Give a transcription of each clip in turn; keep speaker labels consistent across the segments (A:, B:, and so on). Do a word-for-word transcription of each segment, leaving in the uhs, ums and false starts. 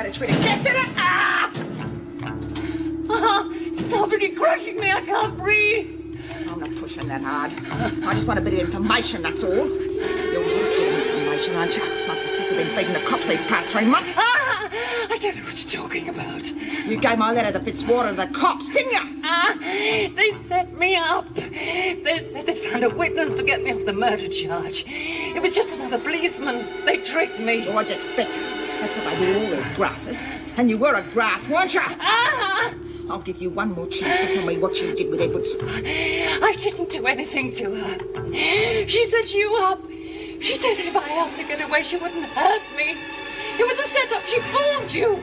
A: to treat it. Yes, it? Ah!
B: Uh, stop it, you're crushing me. I can't breathe.
A: I'm not pushing that hard. I just want a bit of information, that's all. You're good at getting information, aren't you? Not the stick of been feeding the cops these past three months.
B: Ah, I don't know what you're talking about.
A: You gave my letter to Fitzwater to the cops, didn't you?
B: Ah, they set me up. They said they found a witness to get me off the murder charge. It was just another policeman. They tricked me.
A: Well, what'd you expect? That's what they do to all their grasses. And you were a grass, weren't you?
B: Ah!
A: I'll give you one more chance to tell me what you did with Edwards.
B: I didn't do anything to her. She set you up. She said if I helped her get away, she wouldn't hurt me. It was a setup. She fooled you.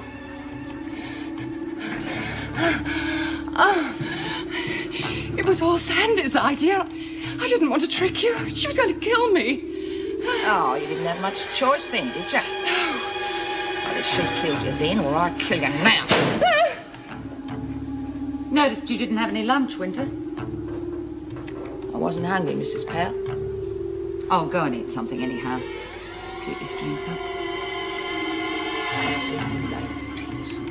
B: Oh, it was all Sandy's idea. I didn't want to trick you. She was going to kill me.
A: Oh, you didn't have much choice then, did you?
B: No.
A: Either she killed you then, or I kill you now.
C: Noticed you didn't have any lunch, Winter.
A: I wasn't hungry, Missus Powell.
C: Oh, go and eat something anyhow. Keep your strength up.
A: I'll see you later, Peterson.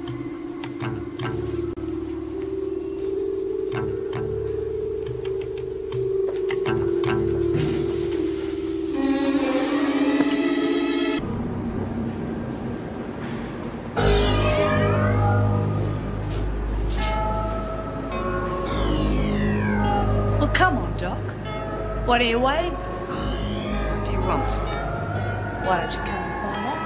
D: What are you waiting for?
C: What do you want?
D: Why don't you come and find out?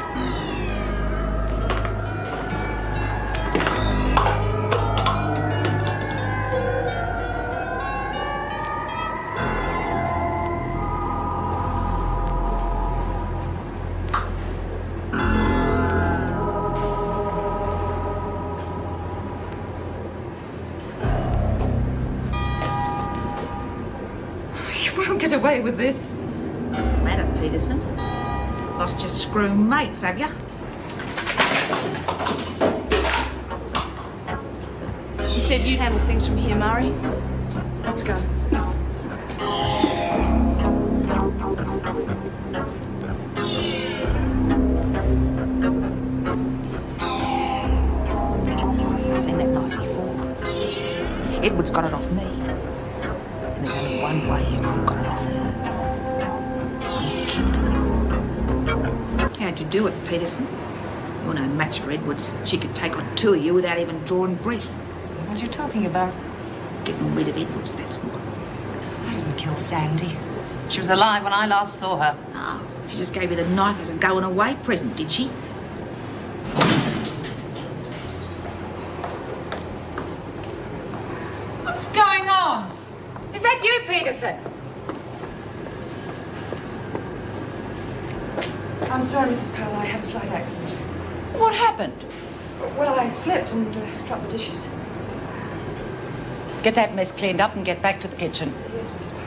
C: Get away with this.
A: What's the matter, Peterson? Lost your screw mates, have you?
D: You said you'd handle things from here, Murray. Let's go.
A: I've seen that knife before. Edward's got it off me. And there's only one way you could have got it off her. You killed her. How'd you do it, Peterson? You're no match for Edwards. She could take on two of you without even drawing breath.
C: What are you talking about?
A: Getting rid of Edwards, that's what.
C: I didn't kill Sandy. She was alive when I last saw her.
A: Oh, she just gave you the knife as a going away present, did she?
C: What's going on? Is that you, Peterson?
E: I'm sorry, Missus Powell. I had a slight accident.
C: What happened?
E: Well, I slipped and uh, dropped the dishes.
C: Get that mess cleaned up and get back to the kitchen.
E: Yes, Missus Powell.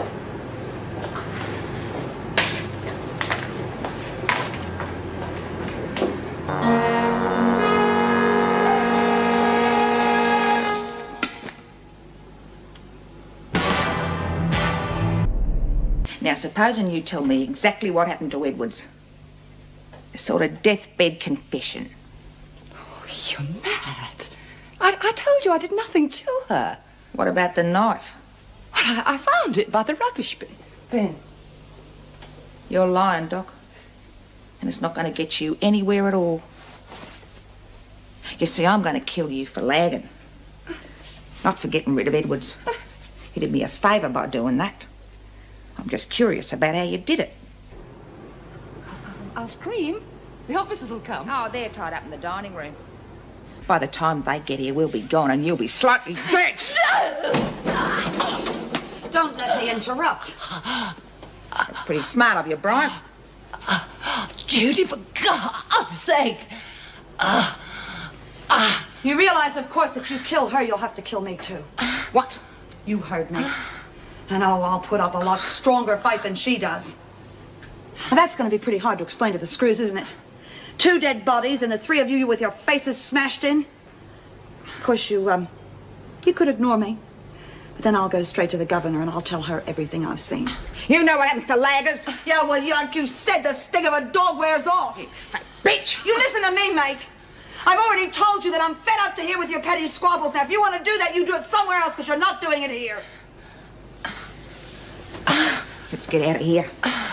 A: Now, supposing you tell me exactly what happened to Edwards. A sort of deathbed confession.
B: Oh, you're mad. I, I told you I did nothing to her.
A: What about the knife?
B: Well, I, I found it by the rubbish bin. bin.
A: You're lying, Doc. And it's not going to get you anywhere at all. You see, I'm going to kill you for lagging. Not for getting rid of Edwards. You did me a favour by doing that. I'm just curious about how you did it.
B: I'll scream. The officers will come.
A: Oh, they're tied up in the dining room. By the time they get here, we'll be gone and you'll be slightly dead.
B: No!
C: Don't let me interrupt.
A: That's pretty smart of you, Brian.
B: Judy, for God's sake. Uh, uh,
E: You realize, of course, if you kill her, you'll have to kill me, too.
A: What?
E: You heard me. And oh, I'll put up a lot stronger fight than she does. Now, that's going to be pretty hard to explain to the screws, isn't it? Two dead bodies and the three of you with your faces smashed in. Of course, you, um, you could ignore me. But then I'll go straight to the governor and I'll tell her everything I've seen.
A: You know what happens to laggers?
E: Yeah, well, you, like you said, the sting of a dog wears off.
A: You fat bitch!
E: You listen to me, mate. I've already told you that I'm fed up to here with your petty squabbles. Now, if you want to do that, you do it somewhere else, because you're not doing it here.
A: Let's get out of here.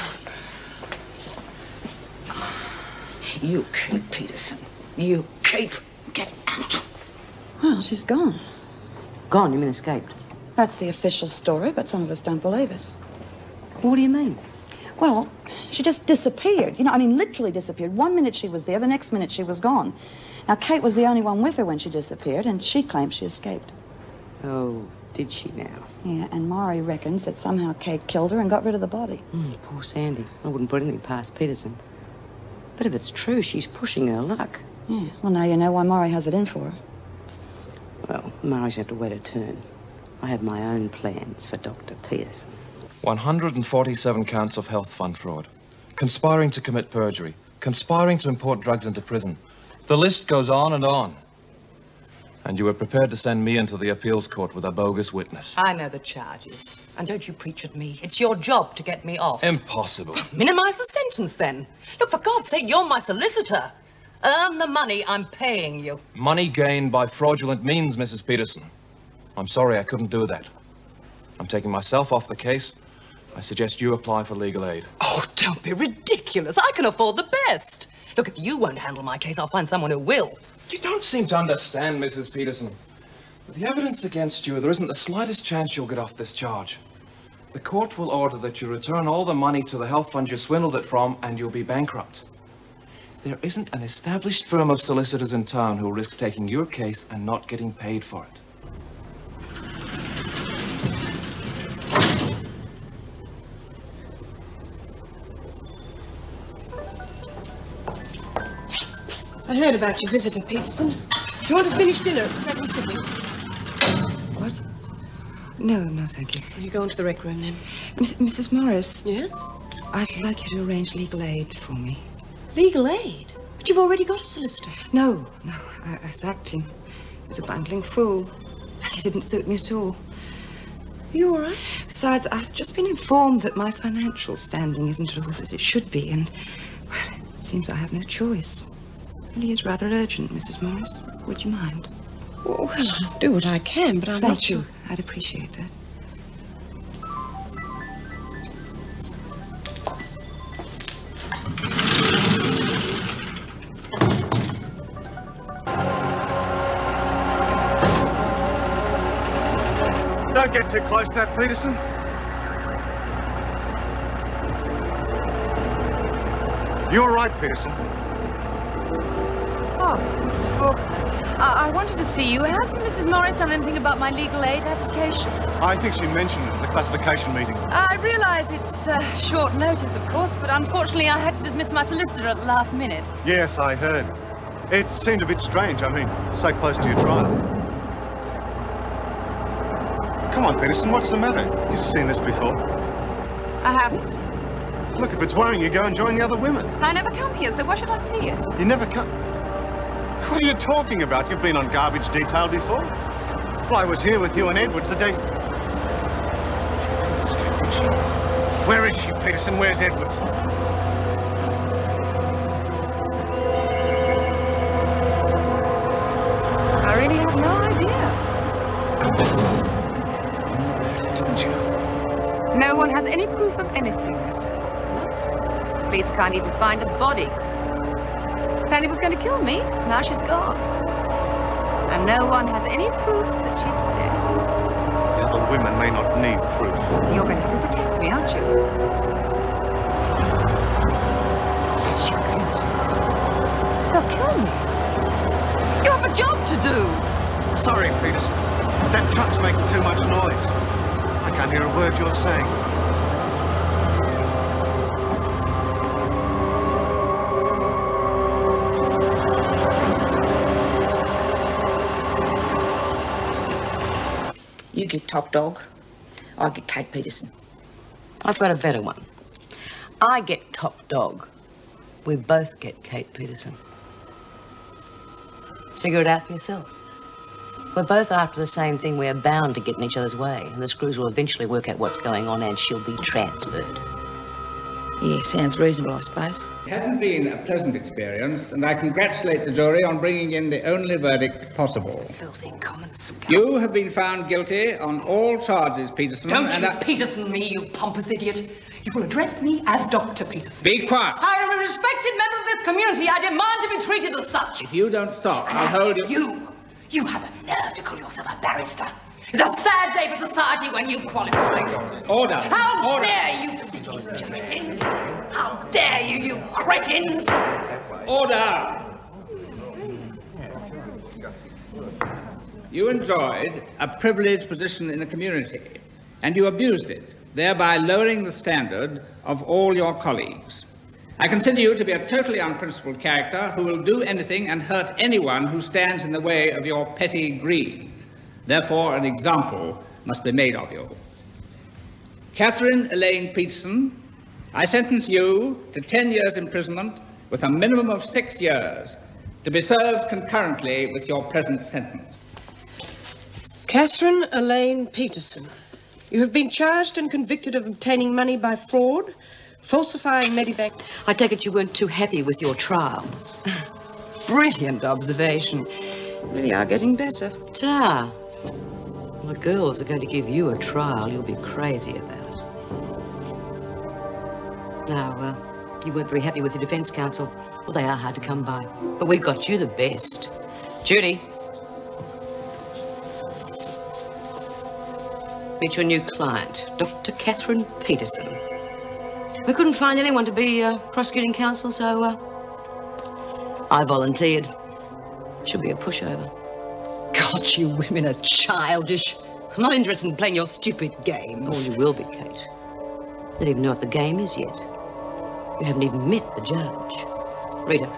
A: You keep, Peterson. You keep. Get out.
E: Well, she's gone.
A: Gone? You mean escaped?
E: That's the official story, but some of us don't believe it.
A: What do you mean?
E: Well, she just disappeared. You know, I mean, literally disappeared. One minute she was there, the next minute she was gone. Now, Kate was the only one with her when she disappeared, and she claims she escaped.
A: Oh, did she now?
E: Yeah, and Maury reckons that somehow Kate killed her and got rid of the body.
A: Mm, poor Sandy. I wouldn't put anything past Peterson. But if it's true, she's pushing her luck.
E: Yeah, well, now you know why Maury has it in for her.
A: Well, Murray's have to wait her turn. I have my own plans for Doctor Peterson.
F: one hundred forty-seven counts of health fund fraud, conspiring to commit perjury, conspiring to import drugs into prison. The list goes on and on. And you were prepared to send me into the appeals court with a bogus witness.
G: I know the charges. And don't you preach at me. It's your job to get me off.
F: Impossible.
G: Minimize the sentence, then. Look, for God's sake, you're my solicitor. Earn the money I'm paying you.
F: Money gained by fraudulent means, Missus Peterson. I'm sorry I couldn't do that. I'm taking myself off the case. I suggest you apply for legal aid.
G: Oh, don't be ridiculous. I can afford the best. Look, if you won't handle my case, I'll find someone who will.
F: You don't seem to understand, Missus Peterson. With the evidence against you, there isn't the slightest chance you'll get off this charge. The court will order that you return all the money to the health fund you swindled it from, and you'll be bankrupt. There isn't an established firm of solicitors in town who'll risk taking your case and not getting paid for it.
D: I heard about your visit at Peterson. Do you want to finish dinner at the second sitting?
C: What? No, no, thank you.
D: Will you go into the rec room, then?
C: Miss, Missus Morris?
D: Yes?
C: I'd like you to arrange legal aid for me.
D: Legal aid? But you've already got a solicitor.
C: No, no, I, I was acting. He was a bungling fool. He didn't suit me at all.
D: Are you all right?
C: Besides, I've just been informed that my financial standing isn't at all that it should be, and, well, it seems I have no choice. It really is rather urgent, Missus Morris. Would you mind?
D: Well, I'll do what I can, but I'm
C: Thank
D: not sure.
C: you. I'd appreciate that.
H: Don't get too close to that, Peterson. You're right, Peterson.
C: Oh, Mister Falk, I, I wanted to see you. Hasn't Missus Morris done anything about my legal aid application?
H: I think she mentioned it at the classification meeting.
C: I realise it's uh, short notice, of course, but unfortunately I had to dismiss my solicitor at the last minute.
H: Yes, I heard. It seemed a bit strange, I mean, so close to your trial. Come on, Peterson, what's the matter? You've seen this before.
C: I haven't.
H: Look, if it's worrying you, go and join the other women.
C: I never come here, so why should I see it?
H: You never come... What are you talking about? You've been on garbage detail before? Well, I was here with you and Edwards the day... Where is she, Peterson? Where's Edwards?
C: I really have no idea.
H: Didn't you?
C: No one has any proof of anything, Mister Falk. Police can't even find a body. Sandy was going to kill me. Now she's gone. And no one has any proof that she's dead.
H: The other women may not need proof.
C: You're going to have to protect me, aren't you?
H: Yes, you can.
C: They'll kill me. You have a job to do.
H: Sorry, Peterson. That truck's making too much noise. I can't hear a word you're saying.
A: You get top dog. I get Kate Peterson.
G: I've got a better one. I get top dog. We both get Kate Peterson. Figure it out for yourself.
I: we're both after the same thing, we're bound to get in each other's way. And the screws will eventually work out what's going on and she'll be transferred.
A: Yeah, sounds reasonable, I suppose.
J: It hasn't been a pleasant experience, and I congratulate the jury on bringing in the only verdict possible.
A: Filthy common scum.
J: You have been found guilty on all charges, Peterson.
G: Don't
J: and
G: you
J: I...
G: Peterson me, you pompous idiot. You will address me as Doctor Peterson.
J: Be quiet.
G: I am a respected member of this community. I demand to be treated as such.
J: If you don't stop,
G: And
J: I'll
G: as
J: hold you...
G: You, you have a nerve to call yourself a barrister. It's a sad day for society when you qualified.
J: Order.
G: How
J: Order.
G: dare you city charlatans? How dare you, you cretins?
J: Order! You enjoyed a privileged position in the community, and you abused it, thereby lowering the standard of all your colleagues. I consider you to be a totally unprincipled character who will do anything and hurt anyone who stands in the way of your petty greed. Therefore, an example must be made of you. Catherine Elaine Peterson, I sentence you to ten years imprisonment with a minimum of six years to be served concurrently with your present sentence.
D: Catherine Elaine Peterson, you have been charged and convicted of obtaining money by fraud, falsifying Medibank.
C: I take it you weren't too happy with your trial. Brilliant observation.
D: Really are getting better.
C: Ta. Well, the girls are going to give you a trial you'll be crazy about. Now, uh, you weren't very happy with your defence counsel. Well, they are hard to come by. But we've got you the best. Judy. Meet your new client, Doctor Catherine Peterson. We couldn't find anyone to be uh, prosecuting counsel, so uh, I volunteered. Should be a pushover. God, you women are childish. I'm not interested in playing your stupid games. Oh, you will be, Kate. You don't even know what the game is yet. You haven't even met the judge. Rita.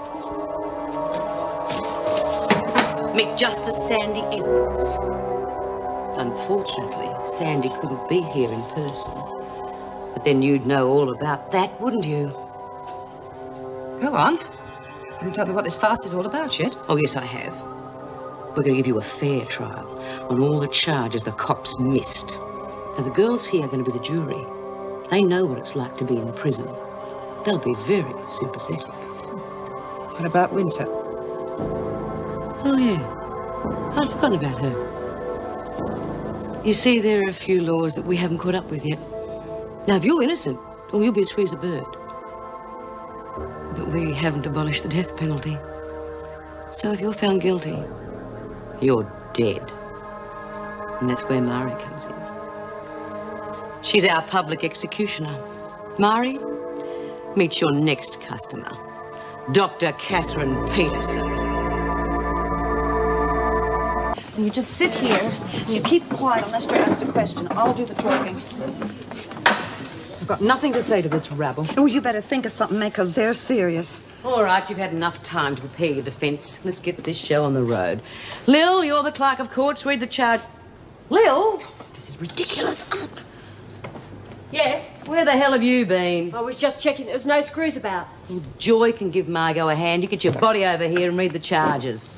C: Meet Justice Sandy Edwards. Unfortunately, Sandy couldn't be here in person. But then you'd know all about that, wouldn't you?
G: Go on. You haven't told me what this farce is all about yet.
C: Oh, yes, I have. We're going to give you a fair trial on all the charges the cops missed. Now, the girls here are going to be the jury. They know what it's like to be in prison. They'll be very sympathetic.
G: What about Winter?
C: Oh, yeah. I'd forgotten about her. You see, there are a few laws that we haven't caught up with yet. Now, if you're innocent, oh, you'll be as free as a bird. But we haven't abolished the death penalty. So if you're found guilty, you're dead. And that's where Mari comes in. She's our public executioner. Mari, meet your next customer, Doctor Catherine Peterson.
E: And you just sit here and you keep quiet unless you're asked a question. I'll do the talking.
G: I've got nothing to say to this rabble.
E: Oh, you better think of something, mate, because they're serious.
C: All right, you've had enough time to prepare your defence. Let's get this show on the road. Lil, you're the clerk of courts. Read the charge. Lil?
G: This is ridiculous.
K: Yeah?
C: Where the hell have you been?
K: I was just checking there was no screws about.
C: Well, Joy can give Margot a hand. You get your body over here and read the charges.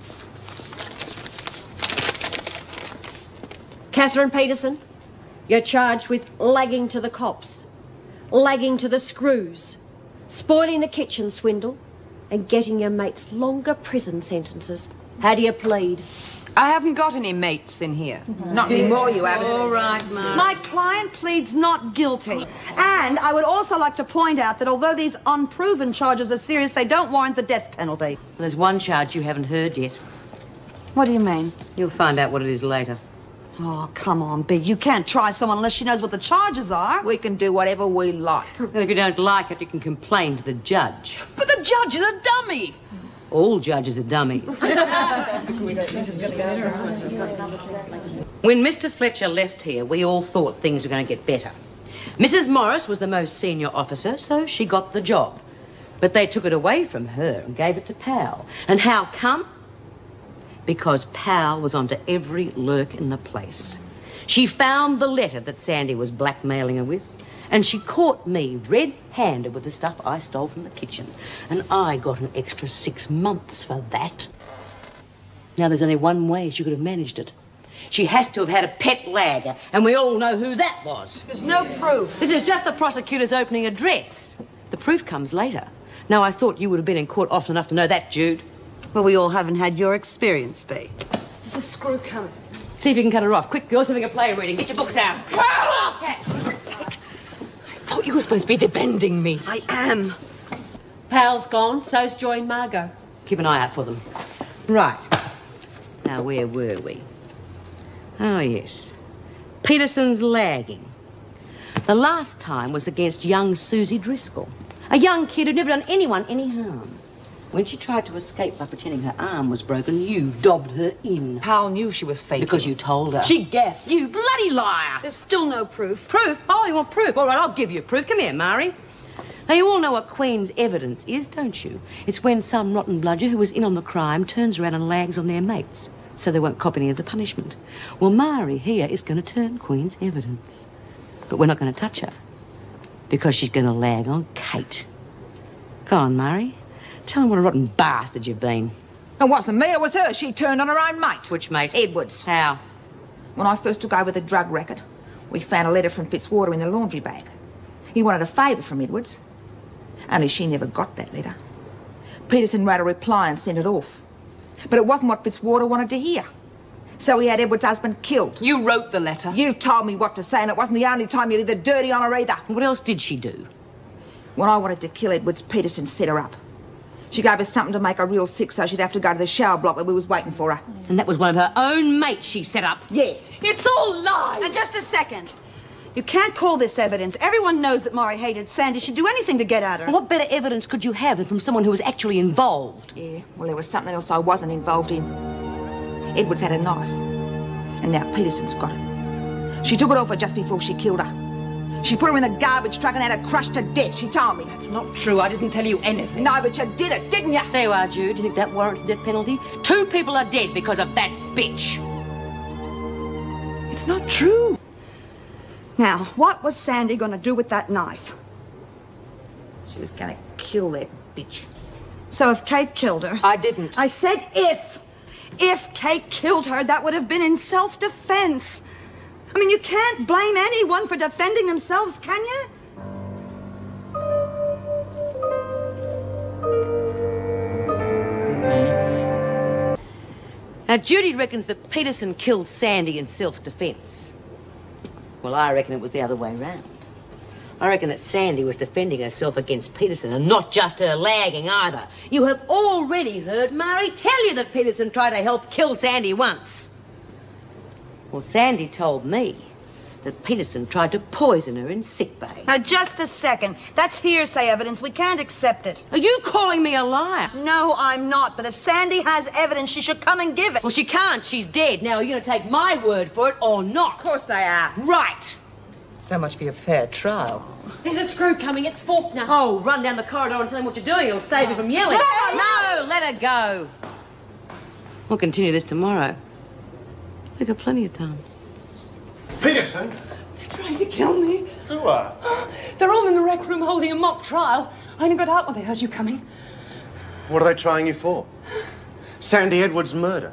K: Catherine Peterson, you're charged with lagging to the cops, lagging to the screws, spoiling the kitchen swindle, and getting your mates longer prison sentences. How do you plead?
G: I haven't got any mates in here. Not anymore, you haven't.
C: All right, Mark.
E: My client pleads not guilty. And I would also like to point out that although these unproven charges are serious, they don't warrant the death penalty.
C: Well, there's one charge you haven't heard yet.
E: What do you mean?
C: You'll find out what it is later.
E: Oh, come on, Big. You can't try someone unless she knows what the charges are.
G: We can do whatever we like.
C: And if you don't like it, you can complain to the judge.
G: But the judge is a dummy.
C: All judges are dummies. When Mister Fletcher left here, we all thought things were going to get better. Missus Morris was the most senior officer, so she got the job. But they took it away from her and gave it to Pal. And how come? Because Pal was onto every lurk in the place. She found the letter that Sandy was blackmailing her with, and she caught me red-handed with the stuff I stole from the kitchen. And I got an extra six months for that.
I: Now, there's only one way she could have managed it. She has to have had a pet lagger, and we all know who that was.
E: There's no proof.
I: This is just the prosecutor's opening address. The proof comes later. Now, I thought you would have been in court often enough to know that, Jude.
E: Well, we all haven't had your experience, Bea.
K: There's a screw coming.
I: See if you can cut her off. Quick, girls, having a play reading. Get your books out.
G: I thought you were supposed to be defending me.
E: I am.
K: Pal's gone, so's Joy and Margot.
I: Keep an eye out for them. Right. Now, where were we? Oh, yes. Peterson's lagging. The last time was against young Susie Driscoll, a young kid who'd never done anyone any harm. When she tried to escape by pretending her arm was broken, you dobbed her in.
G: Pal knew she was faking.
I: Because you told her.
G: She guessed.
I: You bloody liar!
E: There's still no proof.
I: Proof? Oh, you want proof? All right, I'll give you proof. Come here, Mari. Now, you all know what Queen's evidence is, don't you? It's when some rotten bludger who was in on the crime turns around and lags on their mates, so they won't cop any of the punishment. Well, Mari here is going to turn Queen's evidence. But we're not going to touch her, because she's going to lag on Kate. Go on, Mari. Tell them what a rotten bastard you've been.
A: It wasn't me, it was her. She turned on her own mate.
I: Which mate?
A: Edwards.
I: How?
A: When I first took over the drug racket, we found a letter from Fitzwater in the laundry bag. He wanted a favour from Edwards. Only she never got that letter. Peterson wrote a reply and sent it off. But it wasn't what Fitzwater wanted to hear. So he had Edwards' husband killed.
G: You wrote the letter.
A: You told me what to say, and it wasn't the only time you did the dirty on her either.
I: What else did she do?
A: When I wanted to kill Edwards, Peterson set her up. She gave us something to make her real sick, so she'd have to go to the shower block where we was waiting for her.
I: And that was one of her own mates she set up.
A: Yeah.
G: It's all lies.
E: Now, just a second. You can't call this evidence. Everyone knows that Mari hated Sandy. She'd do anything to get at her.
I: Well, what better evidence could you have than from someone who was actually involved?
A: Yeah, well, there was something else I wasn't involved in. Edwards had a knife, and now Peterson's got it. She took it off her just before she killed her. She put her in the garbage truck and had her crushed to death, she told me.
G: That's not true. I didn't tell you anything.
A: No, but you did it, didn't you?
I: There you are, Jude. Do you think that warrants the death penalty? Two people are dead because of that bitch.
G: It's not true.
E: Now, what was Sandy going to do with that knife?
A: She was going to kill that bitch.
E: So if Kate killed her...
G: I didn't.
E: I said if. If Kate killed her, that would have been in self-defense. I mean, you can't blame anyone for defending themselves, can you?
I: Now, Judy reckons that Peterson killed Sandy in self-defense. Well, I reckon it was the other way round. I reckon that Sandy was defending herself against Peterson, and not just her lagging either. You have already heard Mari tell you that Peterson tried to help kill Sandy once. Well, Sandy told me that Peterson tried to poison her in sickbay.
E: Now, just a second. That's hearsay evidence. We can't accept it.
I: Are you calling me a liar?
E: No, I'm not. But if Sandy has evidence, she should come and give it.
I: Well, she can't. She's dead. Now, are you going to take my word for it or not?
A: Of course they are.
I: Right.
G: So much for your fair trial.
K: There's a screw coming. It's Faulkner.
I: Oh, run down the corridor and tell him what you're doing. It'll save you from yelling. No, let her go. We'll continue this tomorrow. We've got plenty of time.
H: Peterson?
G: They're trying to kill me.
H: Who are?
G: They're all in the rec room holding a mock trial. I only got out when they heard you coming.
H: What are they trying you for? Sandy Edwards' murder.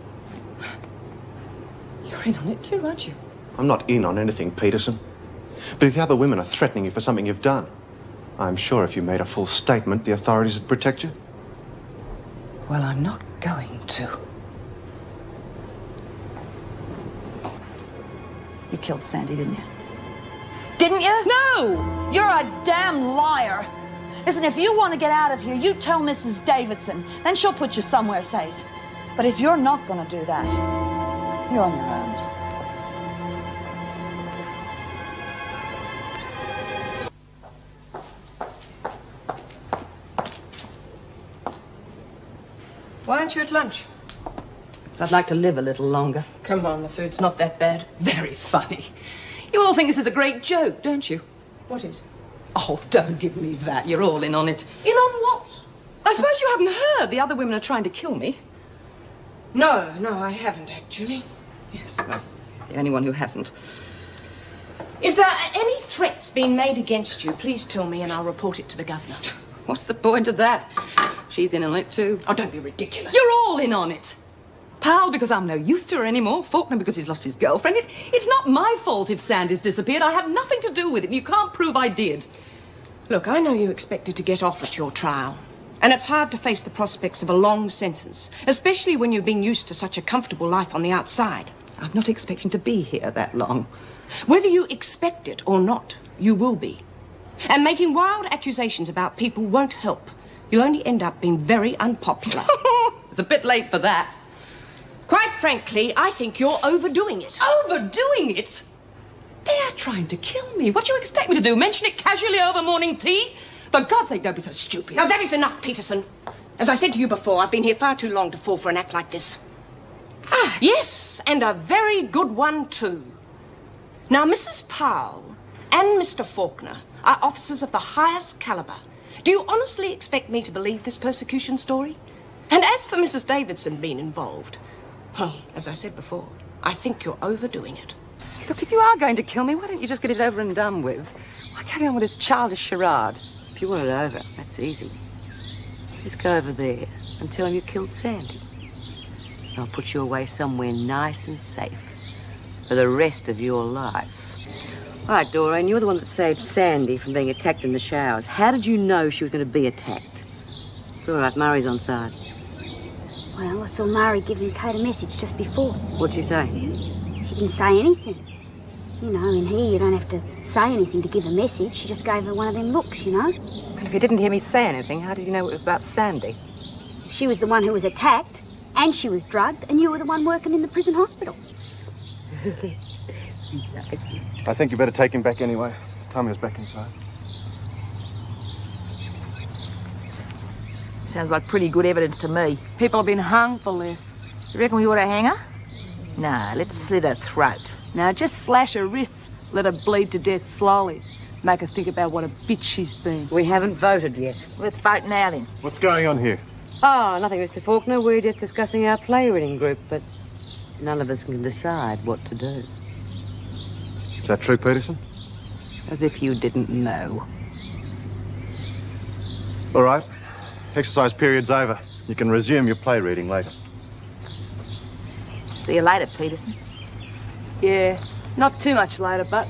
G: You're in on it too, aren't you?
H: I'm not in on anything, Peterson. But if the other women are threatening you for something you've done, I'm sure if you made a full statement, the authorities would protect you.
G: Well, I'm not going to.
E: You killed Sandy, didn't you? Didn't you?
G: No!
E: You're a damn liar. Listen, if you want to get out of here, you tell Missus Davidson. Then she'll put you somewhere safe. But if you're not going to do that, you're on your own.
D: Why aren't you at lunch?
G: Because I'd like to live a little longer.
D: Come on, the food's not that bad.
G: Very funny. You all think this is a great joke, don't you?
D: What is?
G: Oh, don't give me that. You're all in on it. In on what? I suppose you haven't heard. The other women are trying to kill me.
D: No, no, I haven't actually.
G: Yes, well, the only one who hasn't.
D: If there are any threats being made against you, please tell me and I'll report it to the governor.
G: What's the point of that? She's in on it too.
D: Oh, don't be ridiculous.
G: You're all in on it. Powell because I'm no use to her anymore. Faulkner because he's lost his girlfriend. It, it's not my fault if Sandy's disappeared. I had nothing to do with it, and you can't prove I did.
D: Look, I know you expected to get off at your trial. And it's hard to face the prospects of a long sentence, especially when you've been used to such a comfortable life on the outside.
G: I'm not expecting to be here that long.
D: Whether you expect it or not, you will be. And making wild accusations about people won't help. You'll only end up being very unpopular.
G: It's a bit late for that.
D: Quite frankly, I think you're overdoing it.
G: Overdoing it? They are trying to kill me. What do you expect me to do? Mention it casually over morning tea? For God's sake, don't be so stupid.
D: Now, that is enough, Peterson. As I said to you before, I've been here far too long to fall for an act like this. Ah, yes, and a very good one, too. Now, Missus Powell and Mister Faulkner are officers of the highest caliber. Do you honestly expect me to believe this persecution story? And as for Missus Davidson being involved, well, as I said before, I think you're overdoing it.
G: Look, if you are going to kill me, why don't you just get it over and done with? Why carry on with this childish charade? If you want it over, that's easy. Let's go over there and tell him you killed Sandy. I'll put you away somewhere nice and safe for the rest of your life. All right, Doreen, you're the one that saved Sandy from being attacked in the showers. How did you know she was going to be attacked? It's all right, Murray's on side.
L: Well, I saw Murray giving Kate a message just before.
G: What'd she say?
L: She didn't say anything. You know, in here you don't have to say anything to give a message. She just gave her one of them looks, you know.
G: Well, if you didn't hear me say anything, how did you know it was about Sandy?
L: She was the one who was attacked, and she was drugged, and you were the one working in the prison hospital.
H: I think you better take him back anyway. It's time he was back inside.
A: Sounds like pretty good evidence to me. People have been hung for this. You reckon we ought to hang her? Nah, let's slit her throat.
M: Now, just slash her wrists, let her bleed to death slowly. Make her think about what a bitch she's been.
G: We haven't voted yet.
A: Let's vote now, then.
H: What's going on here?
C: Oh, nothing, Mister Faulkner. We're just discussing our play reading group, but none of us can decide what to do.
H: Is that true, Peterson?
G: As if you didn't know.
H: All right. Exercise period's over. You can resume your play reading later.
A: See you later, Peterson.
M: Yeah, not too much later, but...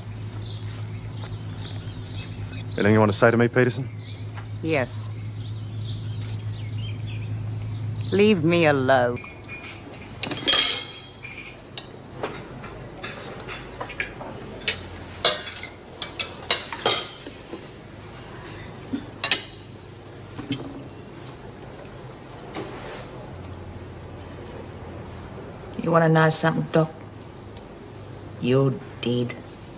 H: Anything you want to say to me, Peterson?
G: Yes. Leave me alone.
A: You want to know something, Doc? You're dead.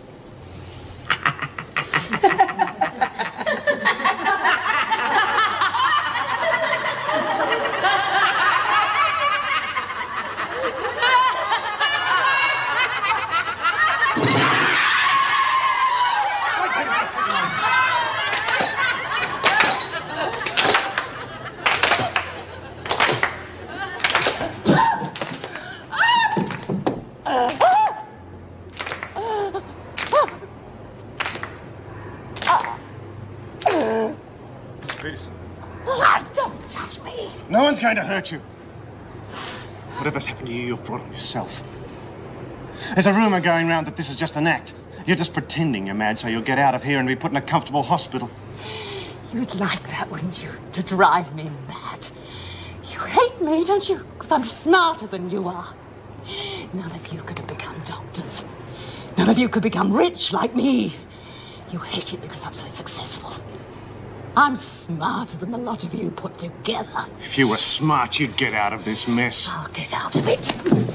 H: No one's going to hurt you. Whatever's happened to you, you've brought on yourself. There's a rumour going round that this is just an act. You're just pretending you're mad so you'll get out of here and be put in a comfortable hospital.
B: You'd like that, wouldn't you? To drive me mad. You hate me, don't you? Because I'm smarter than you are. None of you could have become doctors. None of you could become rich like me. You hate it because I'm so successful. I'm smarter than the lot of you put together.
H: If you were smart, you'd get out of this mess.
B: I'll get out of it.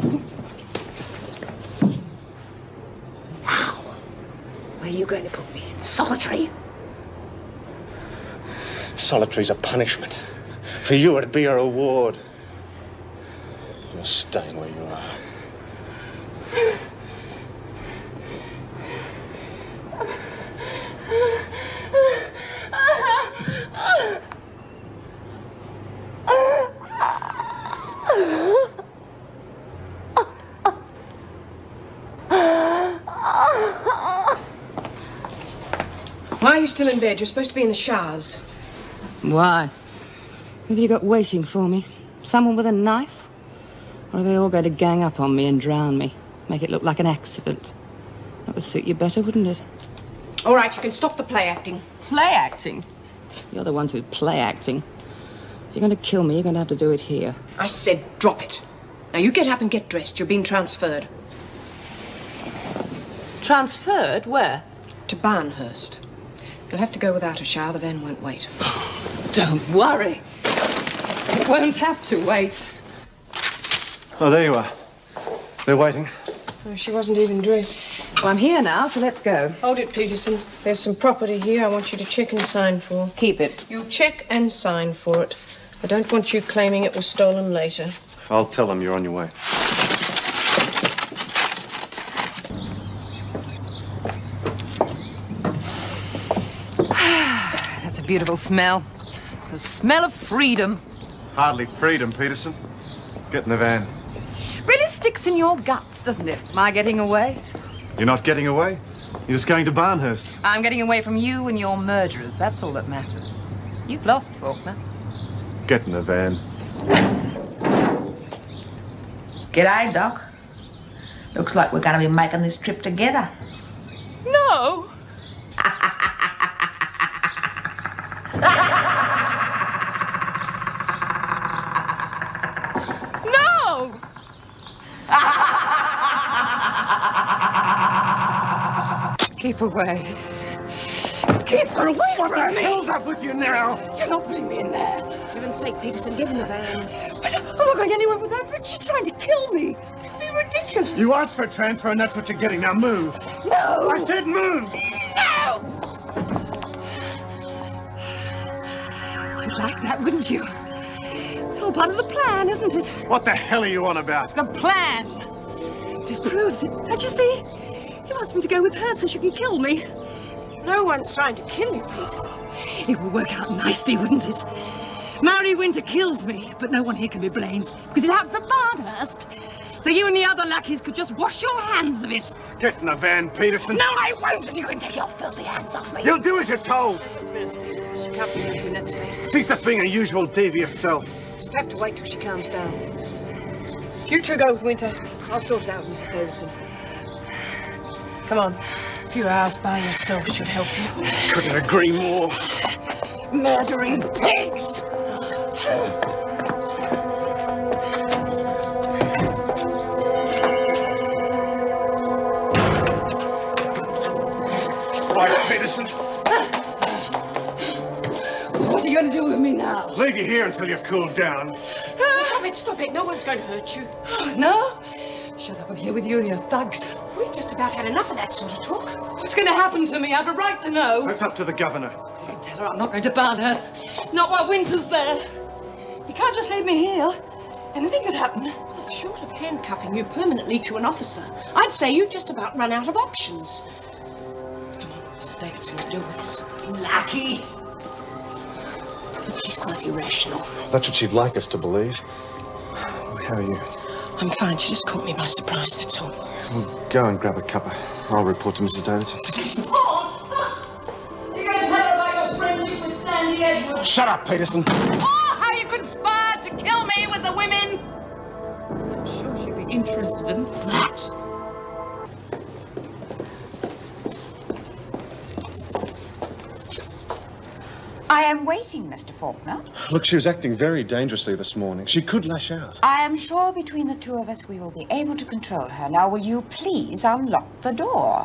B: Now, where are you going to put me? In solitary?
H: Solitary's a punishment. For you, it'd be a reward. You're staying where you are.
D: Why are you still in bed? You're supposed to be in the showers.
G: Why? Have you got waiting for me? Someone with a knife? Or are they all going to gang up on me and drown me? Make it look like an accident? That would suit you better, wouldn't it?
D: All right, you can stop the play acting.
G: Play acting? You're the ones who play acting. If you're going to kill me, you're going to have to do it here.
D: I said drop it. Now you get up and get dressed. You're being transferred.
G: Transferred? Where?
D: To Barnhurst. You'll have to go without a shower. The van won't wait.
G: Don't worry. It won't have to wait.
H: Oh, there you are. They're waiting.
D: Oh, she wasn't even dressed.
G: Well, I'm here now, so let's go.
D: Hold it, Peterson. There's some property here I want you to check and sign for.
G: Keep it.
D: You check and sign for it. I don't want you claiming it was stolen later.
H: I'll tell them you're on your way.
G: That's a beautiful smell. The smell of freedom.
H: Hardly freedom, Peterson. Get in the van.
G: Really sticks in your guts, doesn't it? My getting away?
H: You're not getting away. You're just going to Barnhurst.
G: I'm getting away from you and your murderers. That's all that matters. You've lost, Faulkner.
H: Get in the van.
A: G'day, Doc. Looks like we're going to be making this trip together.
G: No! No! Keep away. Keep her away
H: What
G: from
H: the
G: me!
H: hell's up with you now?
G: You're not putting me in there.
D: For heaven's sake, Peterson, get in the van.
G: But I'm not going anywhere with that bitch. She's trying to kill me. It'd be ridiculous.
H: You asked for a transfer and that's what you're getting. Now move.
G: No!
H: I said move!
G: No! You'd like that, wouldn't you? It's all part of the plan, isn't it?
H: What the hell are you on about?
G: The plan! This proves it. Don't you see? You asked me to go with her so she can kill me.
D: No one's trying to kill you, Peterson.
G: It would work out nicely, wouldn't it? Mary Winter kills me, but no one here can be blamed because it happens at Barnhurst. So you and the other lackeys could just wash your hands of it.
H: Get in the van, Peterson.
G: No, I won't, and you can take your filthy hands off me.
H: You'll do as you're told.
D: Just a minute, Steve. She can't be left in that state.
H: She's just being her usual devious self.
D: Just have to wait till she calms down. You two go with Winter. I'll sort it out, Missus Davidson. Come on. A few hours by yourself should help you.
H: Couldn't agree more.
G: Murdering pigs!
H: Right, Peterson.
G: What are you going to do with me now?
H: Leave you here until you've cooled down.
D: Stop it, stop it. No one's going to hurt you.
G: No? Shut up, I'm here with you and your thugs.
D: We've just about had enough of that sort of talk.
G: What's going to happen to me? I've a right to know.
H: That's up to the governor.
G: You can tell her I'm not going to Barnhurst. Not while Winter's there. You can't just leave me here. Anything could happen.
D: Short of handcuffing you permanently to an officer, I'd say you've just about run out of options. Come on, Missus Davidson, we'll deal with this.
A: Lucky.
D: She's quite irrational.
H: That's what she'd like us to believe. How are you?
D: I'm fine. She just caught me by surprise, that's all.
H: Well, go and grab a cuppa. I'll report to Missus Davidson.
G: You're going to tell her about your friendship with Sandy Edwards?
H: Shut up, Peterson.
G: Oh, how you conspired to kill me with the women! I'm sure she'd be interested in that.
N: I am waiting, Mister Faulkner.
H: Look, she was acting very dangerously this morning. She could lash out.
N: I am sure between the two of us we will be able to control her. Now, will you please unlock the door?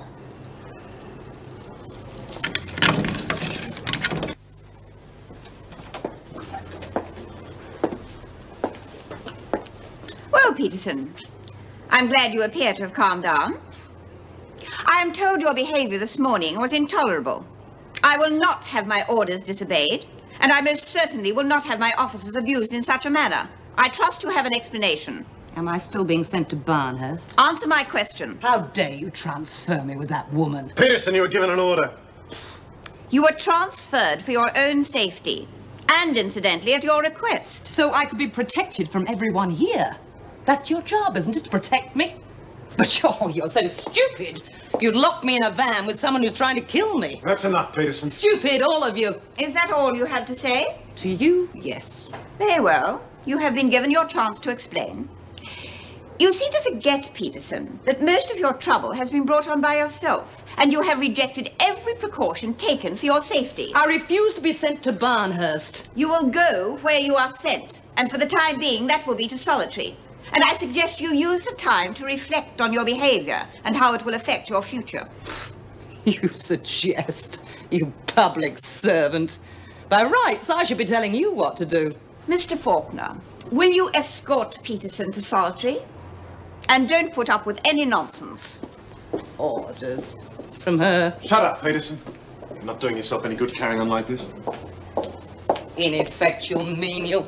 N: Well, Peterson, I'm glad you appear to have calmed down. I am told your behavior this morning was intolerable. I will not have my orders disobeyed, and I most certainly will not have my officers abused in such a manner. I trust you have an explanation.
I: Am I still being sent to Barnhurst?
N: Answer my question.
I: How dare you transfer me with that woman?
H: Peterson, you were given an order.
N: You were transferred for your own safety, and incidentally at your request.
I: So I could be protected from everyone here. That's your job, isn't it, to protect me? But oh, you're so stupid. You'd lock me in a van with someone who's trying to kill me.
H: That's enough, Peterson.
N: Stupid, all of you. Is that all you have to say?
I: To you, yes.
N: Very well. You have been given your chance to explain. You seem to forget, Peterson, that most of your trouble has been brought on by yourself, and you have rejected every precaution taken for your safety.
I: I refuse to be sent to Barnhurst.
N: You will go where you are sent, and for the time being, that will be to solitary. And I suggest you use the time to reflect on your behavior and how it will affect your future.
I: You suggest, you public servant. By rights, I should be telling you what to do.
N: Mister Faulkner, will you escort Peterson to solitary? And don't put up with any nonsense.
I: Orders from her.
H: Shut up, Peterson. You're not doing yourself any good carrying on like this.
I: Ineffectual menial.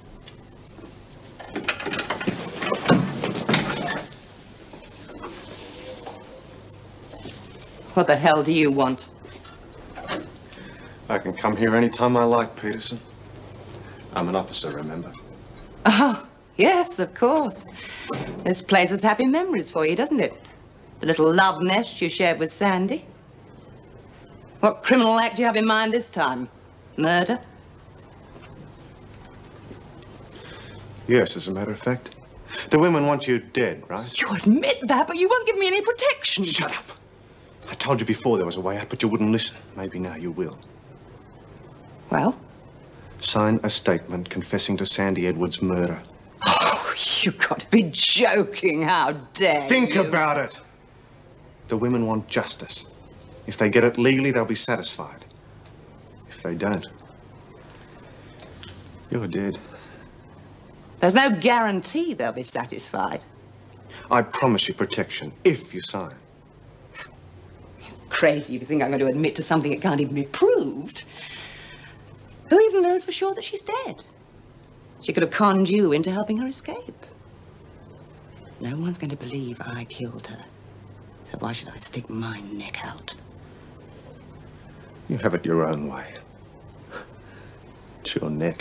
I: What the hell do you want?
H: I can come here any time I like, Peterson. I'm an officer, remember?
G: Oh, yes, of course. This place has happy memories for you, doesn't it? The little love nest you shared with Sandy. What criminal act do you have in mind this time? Murder?
H: Yes, as a matter of fact. The women want you dead, right?
I: You admit that, but you won't give me any protection.
H: Shut up. I told you before there was a way out, but you wouldn't listen. Maybe now you will.
G: Well?
H: Sign a statement confessing to Sandy Edwards' murder.
I: Oh, you've got to be joking. How dare
H: Think
I: you?
H: about it. The women want justice. If they get it legally, they'll be satisfied. If they don't, you're dead.
G: There's no guarantee they'll be satisfied.
H: I promise you protection, if you sign.
I: Crazy if you think I'm going to admit to something that can't even be proved. Who even knows for sure that she's dead? She could have conned you into helping her escape.
G: No one's going to believe I killed her. So why should I stick my neck out?
H: You have it your own way. It's your neck.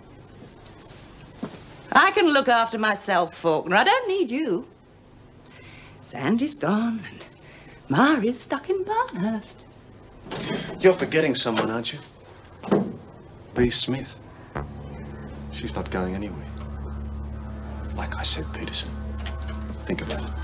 G: I can look after myself, Faulkner. I don't need you. Sandy's gone, and Mari's stuck in Barnhurst.
H: You're forgetting someone, aren't you? B. Smith. She's not going anywhere. Like I said, Peterson, think about it.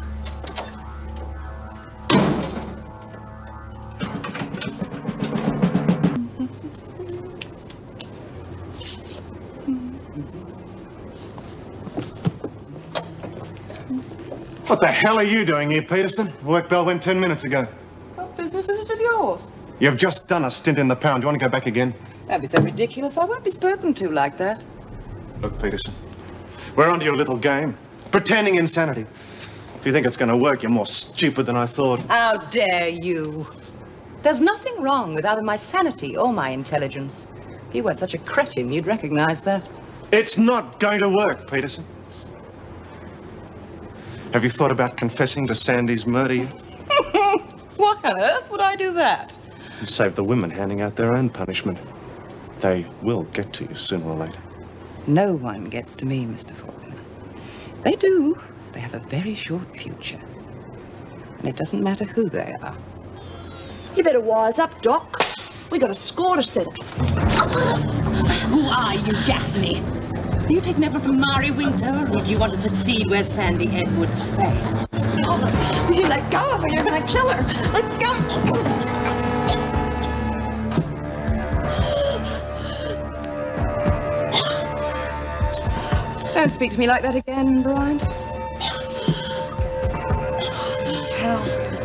H: What the hell are you doing here, Peterson? Work bell went ten minutes ago.
G: What business is it of yours?
H: You've just done a stint in the pound. Do you want to go back again?
G: Don't be so ridiculous. I won't be spoken to like that.
H: Look, Peterson, we're onto your little game. Pretending insanity. If you think it's going to work, you're more stupid than I thought.
G: How dare you? There's nothing wrong with either my sanity or my intelligence. If you weren't such a cretin, you'd recognize that.
H: It's not going to work, Peterson. Have you thought about confessing to Sandy's murder yet?
G: Why on earth would I do that?
H: And save the women handing out their own punishment. They will get to you sooner or later.
G: No one gets to me, Mister Faulkner. They do. They have a very short future. And it doesn't matter who they are.
K: You better wise up, Doc. We got a score to settle.
I: So who are you, Gaffney? Do you take never from Mari Winter, or do you want to succeed where Sandy Edwards failed?
E: Oh, you let go of her, you're gonna kill her. Let go.
G: Don't speak to me like that again, Bryant.
E: Hell.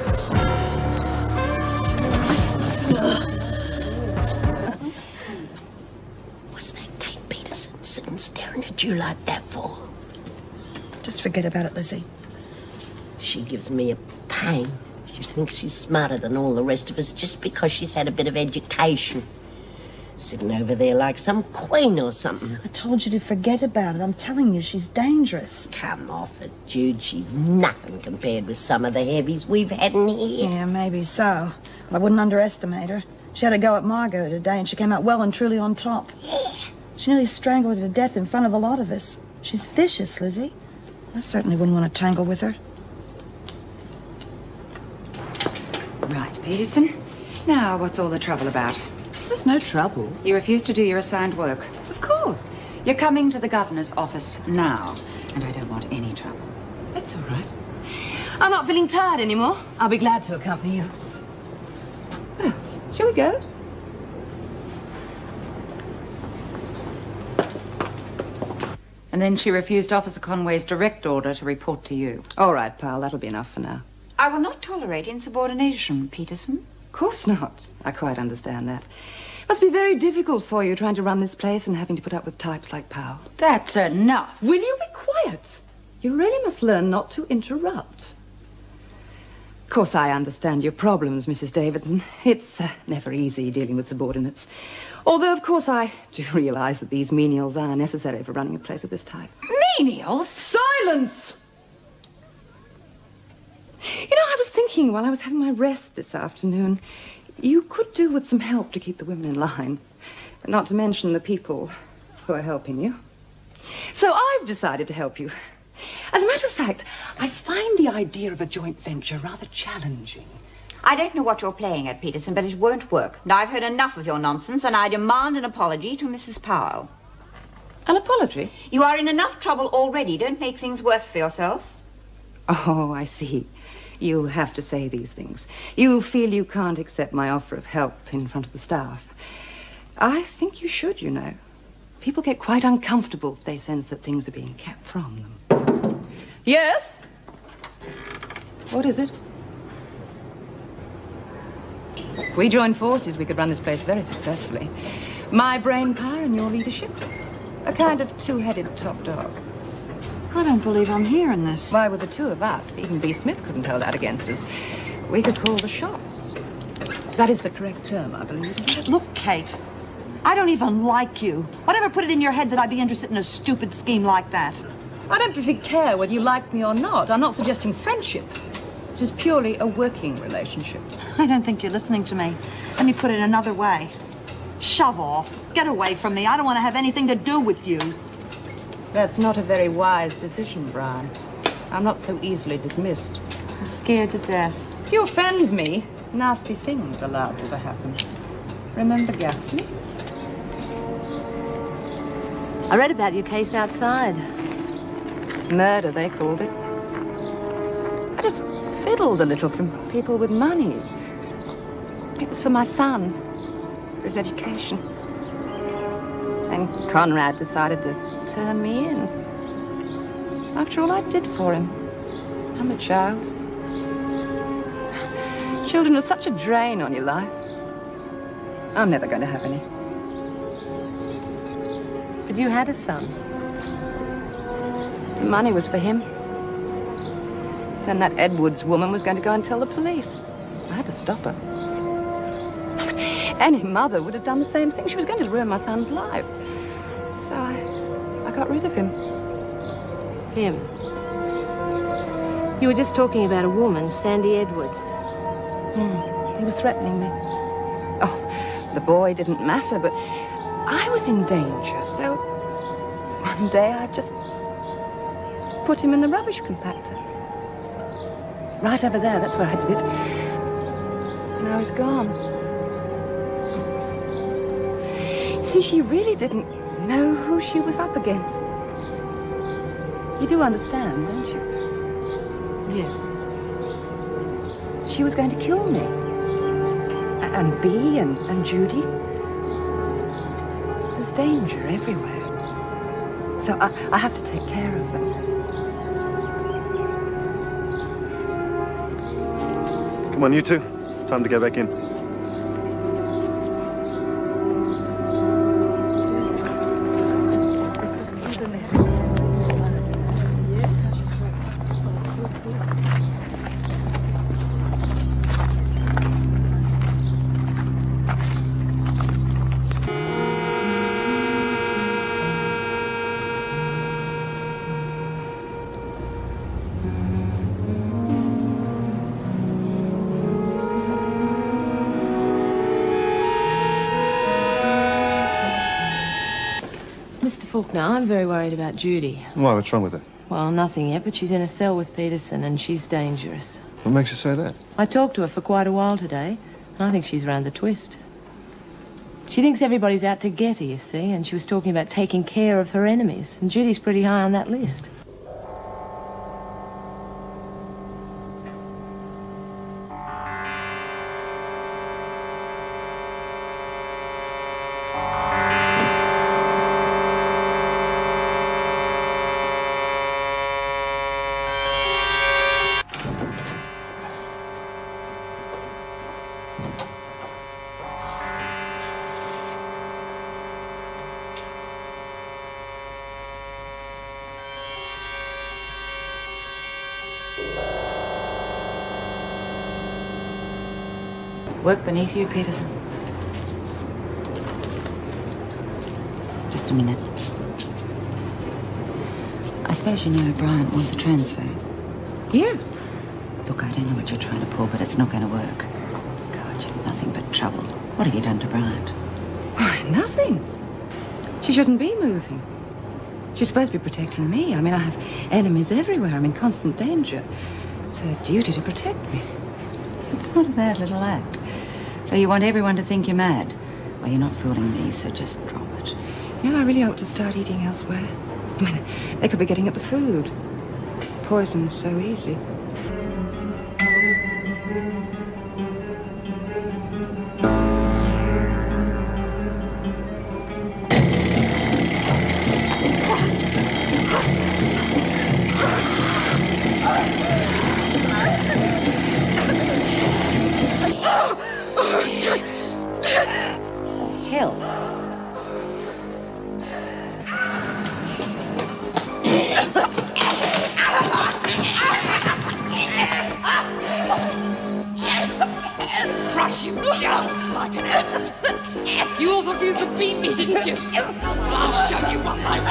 A: What's that Kate Peterson sitting staring at you like that for?
E: Just forget about it, Lizzie.
A: She gives me a pain. She thinks she's smarter than all the rest of us just because she's had a bit of education. Sitting over there like some queen or something.
E: I told you to forget about it. I'm telling you, she's dangerous.
A: Come off it, Jude. She's nothing compared with some of the heavies we've had in here.
E: Yeah, maybe so. But I wouldn't underestimate her. She had a go at Margot today, and she came out well and truly on top.
A: Yeah.
E: She nearly strangled her to death in front of a lot of us. She's vicious, Lizzie. I certainly wouldn't want to tangle with her.
O: Right, Peterson. Now, what's all the trouble about?
I: There's no trouble.
O: You refuse to do your assigned work.
I: Of course.
O: You're coming to the governor's office now, and I don't want any trouble.
I: That's all right. I'm not feeling tired anymore. I'll be glad to accompany you. Oh, shall we go?
O: And then she refused Officer Conway's direct order to report to you.
I: All right, pal, that'll be enough for now.
O: I will not tolerate insubordination, Peterson.
I: Of course not. I quite understand that. It must be very difficult for you trying to run this place and having to put up with types like Powell.
O: That's enough.
I: Will you be quiet? You really must learn not to interrupt. Of course, I understand your problems, Missus Davidson. It's uh, never easy dealing with subordinates. Although, of course, I do realize that these menials are necessary for running a place of this type.
O: Menials?
I: Silence! You know, I was thinking while I was having my rest this afternoon, you could do with some help to keep the women in line. Not to mention the people who are helping you. So I've decided to help you. As a matter of fact, I find the idea of a joint venture rather challenging.
N: I don't know what you're playing at, Peterson, but it won't work. Now, I've heard enough of your nonsense, and I demand an apology to Missus Powell.
I: An apology?
N: You are in enough trouble already. Don't make things worse for yourself.
I: Oh, I see. You have to say these things. You feel you can't accept my offer of help in front of the staff. I think you should, you know. People get quite uncomfortable if they sense that things are being kept from them. Yes? What is it? If we join forces, we could run this place very successfully. My brain power and your leadership. A kind of two-headed top dog.
E: I don't believe I'm hearing this.
I: Why, with the two of us, even B. Smith couldn't hold out against us. We could call the shots. That is the correct term, I believe, isn't it?
E: Look, Kate, I don't even like you. Whatever put it in your head that I'd be interested in a stupid scheme like that?
I: I don't particularly care whether you like me or not. I'm not suggesting friendship. It's just purely a working relationship.
E: I don't think you're listening to me. Let me put it another way. Shove off. Get away from me. I don't want to have anything to do with you.
I: That's not a very wise decision, Bryant. I'm not so easily dismissed.
E: I'm scared to death.
I: You offend me. Nasty things are liable to happen. Remember Gaffney?
K: I read about your case outside.
I: Murder, they called it. I just fiddled a little from people with money. It was for my son, for his education. And Conrad decided to turn me in. After all I did for him. I'm a child. Children are such a drain on your life. I'm never going to have any.
K: But you had a son.
I: The money was for him. Then that Edwards woman was going to go and tell the police. I had to stop her. Any mother would have done the same thing. She was going to ruin my son's life. So I, I got rid of him.
K: Him? You were just talking about a woman, Sandy Edwards.
I: Hmm. He was threatening me. Oh, the boy didn't matter, but I was in danger, so one day I just put him in the rubbish compactor. Right over there, that's where I did it. Now he's gone. See, she really didn't know who she was up against. You do understand, don't you?
K: Yeah.
I: She was going to kill me. A- And Bea and, and Judy. There's danger everywhere. So I, I have to take care of them.
H: Come on, you two. Time to go back in.
K: Mister Faulkner, I'm very worried about Judy.
H: Why? What's wrong with her?
K: Well, nothing yet, but she's in a cell with Peterson and she's dangerous.
H: What makes you say that?
K: I talked to her for quite a while today, and I think she's round the twist. She thinks everybody's out to get her, you see, and she was talking about taking care of her enemies, and Judy's pretty high on that list.
O: Work beneath you, Peterson? Just a minute. I suppose you know Bryant wants a transfer. Yes. Look, I don't know what you're trying to pull, but it's not going to work. God, you're nothing but trouble. What have you done to Bryant?
G: Nothing. She shouldn't be moving. She's supposed to be protecting me. I mean, I have enemies everywhere. I'm in constant danger. It's her duty to protect me.
O: It's not a bad little act. So you want everyone to think you're mad? Well, you're not fooling me, so just drop it.
G: You know, I really ought to start eating elsewhere. I mean, they could be getting at the food. Poison's so easy.
O: Hell.
B: Crush you just like an ant. You all thought you could beat me, didn't you? I'll show you one by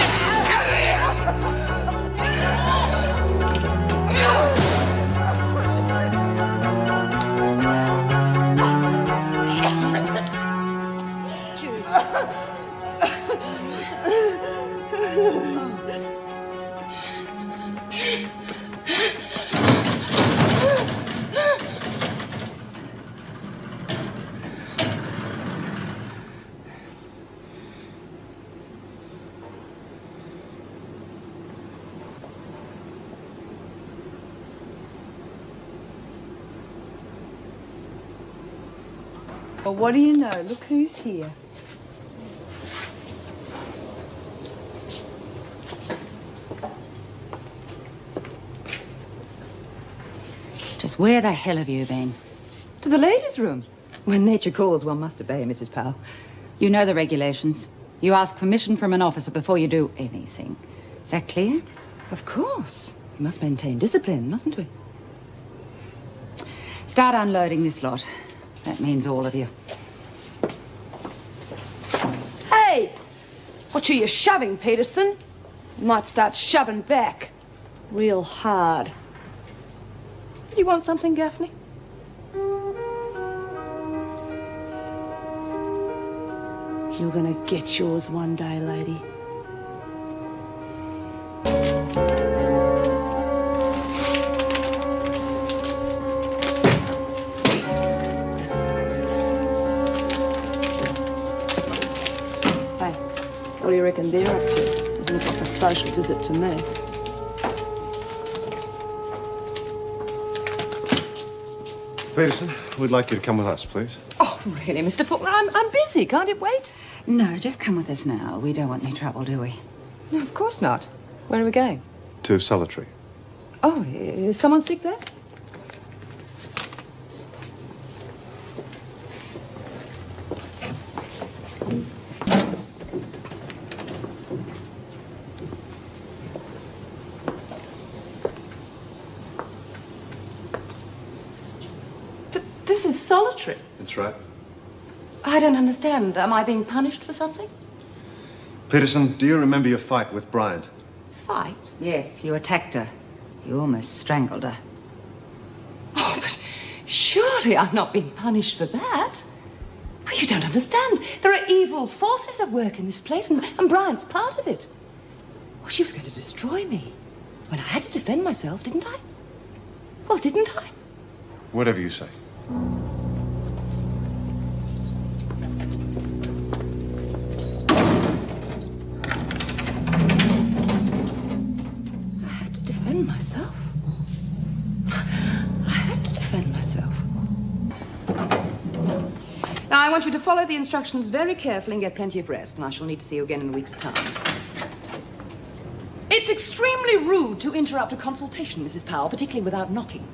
M: Well, what do you know? Look who's here.
O: Just where the hell have you been?
G: To the ladies' room. When nature calls, one must obey, Missus Powell.
O: You know the regulations. You ask permission from an officer before you do anything. Is that clear?
G: Of course. We must maintain discipline, mustn't we?
O: Start unloading this lot. That means all of you.
M: Hey! What are you shoving, Peterson? You might start shoving back. Real hard.
G: Did you want something, Gaffney?
M: You're gonna get yours one day, lady. What do you reckon they're up to? Doesn't look like a social visit to me.
H: Peterson, we'd like you to come with us, please.
G: Oh, really, Mister Faulkner? I'm, I'm busy. Can't it wait?
O: No, just come with us now. We don't want any trouble, do we?
G: No, of course not. Where are we going?
H: To Solitary.
G: Oh, is someone sick there? This is Solitary.
H: That's right.
G: I don't understand. Am I being punished for something?
H: Peterson, do you remember your fight with Bryant?
O: Fight? Yes, you attacked her. You almost strangled her.
G: Oh, but surely I'm not being punished for that. Oh, you don't understand. There are evil forces at work in this place, and, and Bryant's part of it. Oh, she was going to destroy me. When I had to defend myself, didn't I? Well, didn't I?
H: Whatever you say.
G: I had to defend myself. I had to defend myself.
C: Now,
M: I want you to follow the instructions very carefully and get plenty of rest, and I shall need to see you again in a week's time. It's extremely rude to interrupt a consultation, Missus Powell, particularly without knocking.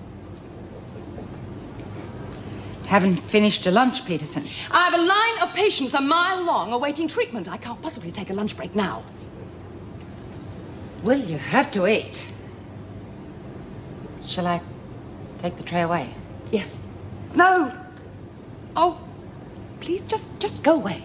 O: Haven't finished your lunch, Peterson.
M: I have a line of patients a mile long awaiting treatment. I can't possibly take a lunch break now.
O: Well, you have to eat. Shall I take the tray away?
M: Yes. No. Oh, please, just, just go away.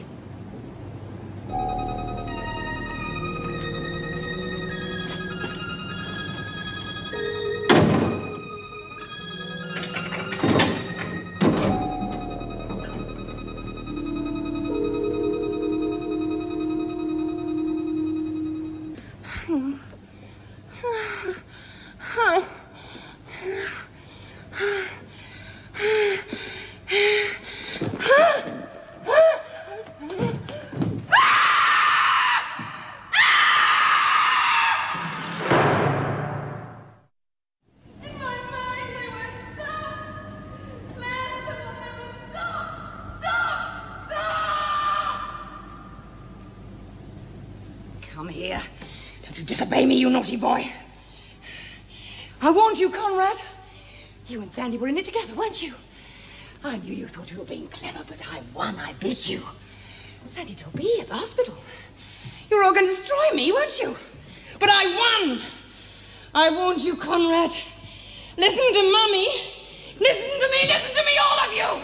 B: Come here. Don't you disobey me, you naughty boy. I warned you, Conrad. You and Sandy were in it together, weren't you? I knew you thought you were being clever, but I won. I beat you. Sandy told me at the hospital. You were all going to destroy me, weren't you? But I won. I warned you, Conrad. Listen to Mummy. Listen to me. Listen to me, all of you.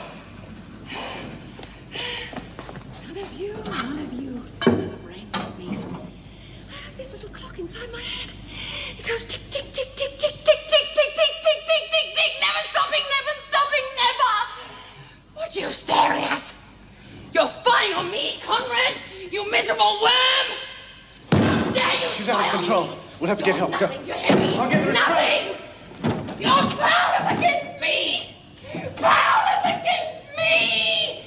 B: None of you. None of you. Have a brain like me. I have this little clock inside my head. It goes tick, tick, tick, tick, tick, tick, tick, tick, tick, tick, tick, tick, tick, never stopping, never stopping, never. What are you staring at? You're spying on me, Conrad. You miserable worm. How dare you
H: She's
B: spy
H: out of
B: on
H: control.
B: me?
H: We'll have to get
B: You're
H: help. Go.
B: nothing to him.
H: I'll get the restraint.
B: Nothing. You're powerless against me. Powerless against me.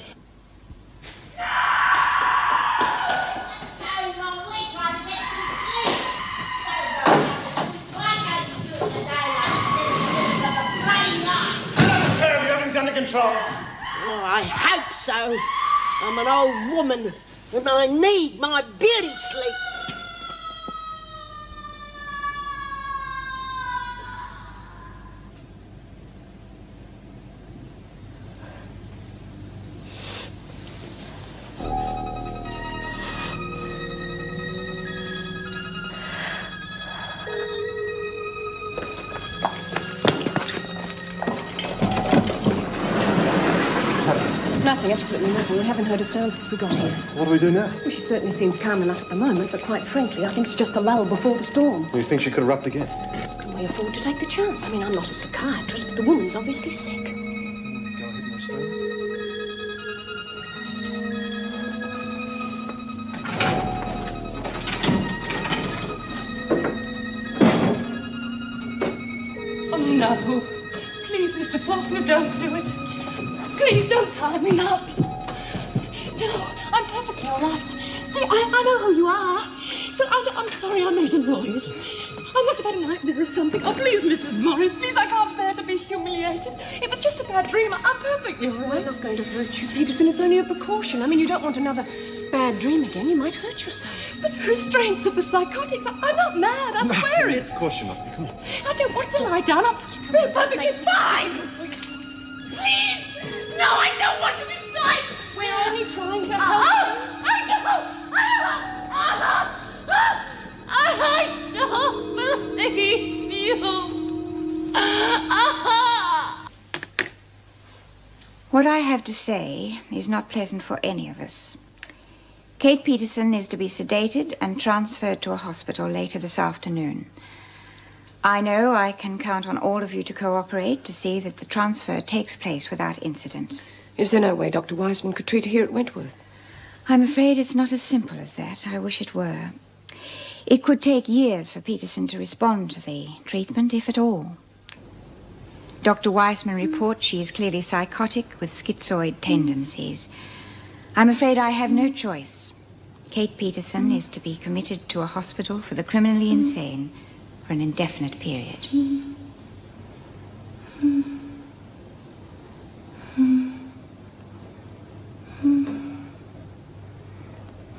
H: Everything's under control.
P: Oh, I hope so. I'm an old woman, and I need my beauty sleep.
D: Nothing, absolutely nothing. We haven't heard a sound since we got here.
H: What do we do now?
D: Well, she certainly seems calm enough at the moment, but quite frankly, I think it's just the lull before the storm.
H: You think she could erupt again?
D: Can we afford to take the chance? I mean, I'm not a psychiatrist, but the woman's obviously sick.
H: Go ahead and restrain.
B: Oh, no. Please, Mister Faulkner, don't do it. Please don't tie me up. No, I'm perfectly all right. See, I, I know who you are. But I'm, I'm sorry I made a noise. I must have had a nightmare or something. Oh, please, Missus Morris, please, I can't bear to be humiliated. It was just a bad dream. I'm perfectly all right.
D: We're not going to hurt you, Peterson. It's only a precaution. I mean, you don't want another bad dream again. You might hurt yourself.
B: But restraints of the psychotics. I, I'm not mad, I swear it.
H: Of course you're not. Come on.
B: I don't want to lie down. I'm perfectly fine. Please! No, I don't want to be frightened!
D: We're only trying to
B: help
D: help.
B: I know! I know! I don't believe you!
N: What I have to say is not pleasant for any of us. Kate Peterson is to be sedated and transferred to a hospital later this afternoon. I know I can count on all of you to cooperate to see that the transfer takes place without incident.
D: Is there no way Doctor Wiseman could treat her here at Wentworth?
N: I'm afraid it's not as simple as that. I wish it were. It could take years for Peterson to respond to the treatment, if at all. Doctor Wiseman reports she is clearly psychotic with schizoid tendencies. I'm afraid I have no choice. Kate Peterson is to be committed to a hospital for the criminally insane for an indefinite period.
B: Hmm.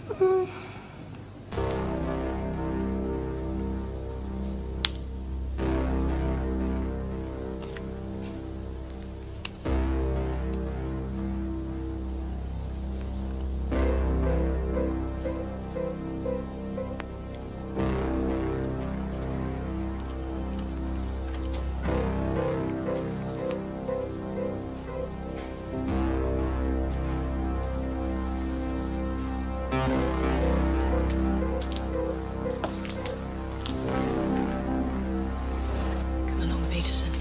G: Peterson.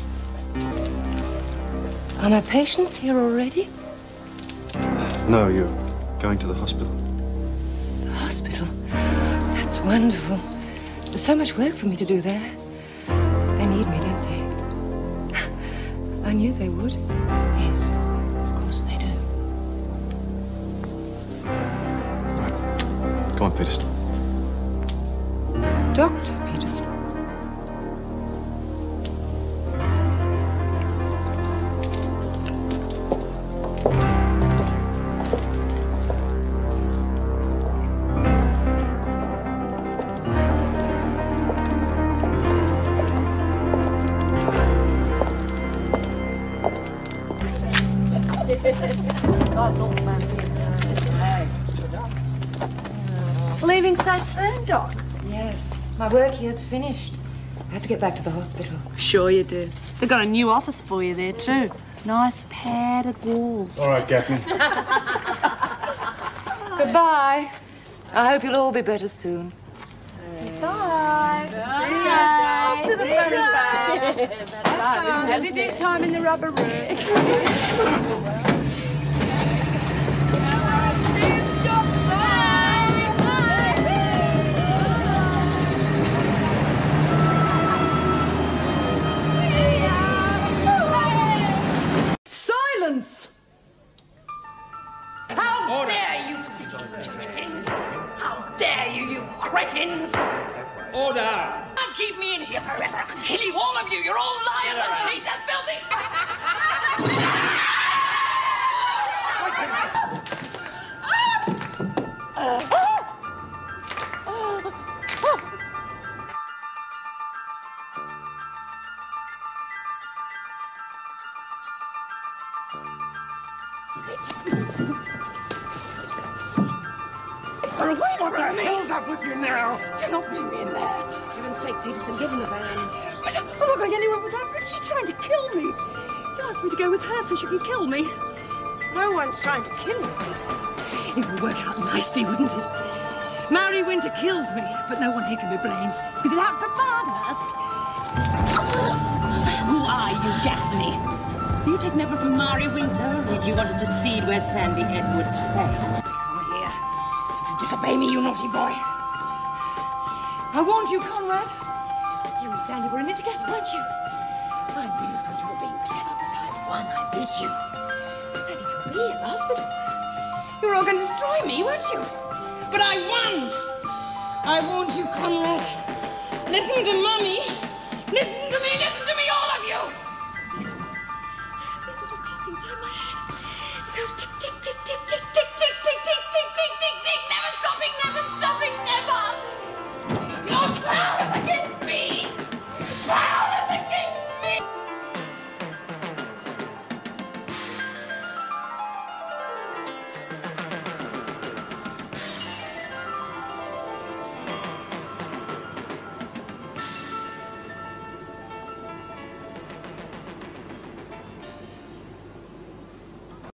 G: Are my patients here already?
H: No, you're going to the hospital.
G: The hospital? That's wonderful. There's so much work for me to do there. They need me, don't they? I knew they would.
A: Yes, of course they do.
H: Right. Come on, Peterson.
G: Doctor Peterson.
K: Leaving so soon, Doc?
G: Yes, my work here's finished. I have to get back to the hospital.
M: Sure you do. They've got a new office for you there, too. Nice padded walls.
H: All right, Gaffney.
G: Goodbye. I hope you'll all be better soon.
K: Bye.
M: Bye. To the funny bag. That's right. Isn't every bit time in the rubber room.
B: Silence! How dare you sit in cretins? How dare you, you cretins?
J: Order!
B: Don't keep me in here forever. I can kill you, all of you. You're all liars and cheats and filthy.
H: What the hell's up with you now?
B: You're not bring me in there. For heaven's sake, Peterson, get in the van.
E: But I'm not going anywhere without her. She's trying to kill me. She asked me to go with her so she can kill me.
B: No one's trying to kill you, Peterson.
E: It would work out nicely, wouldn't it? Mary Winter kills me, but no one here can be blamed because it happens at Barnhurst. So who are you, Gaffney? Are you taking over from Mary Winter, or do you want to succeed where Sandy Edwards failed? Come here. Don't you disobey me, you naughty boy. I warned you, Conrad. You and Sandy were in it together, weren't you? I knew you thought you were being clever, but I won. I beat you. Sandy told me at the hospital. You were all going to destroy me, weren't you? But I won! I warned you, Conrad. Listen to Mummy. Listen to me now!